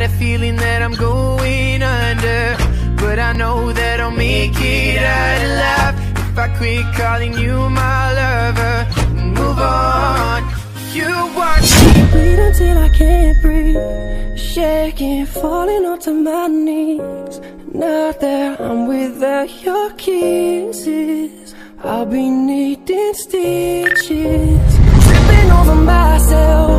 a feeling that I'm going under, but I know that I'll make it out alive if I quit calling you my lover and move on. You watch me bleed until I can't breathe, shaking, falling onto my knees. Now that I'm without your kisses, I'll be needing stitches, tripping over myself,